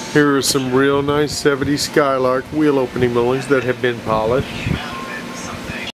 Here are some real nice 70s Skylark wheel opening moldings that have been polished.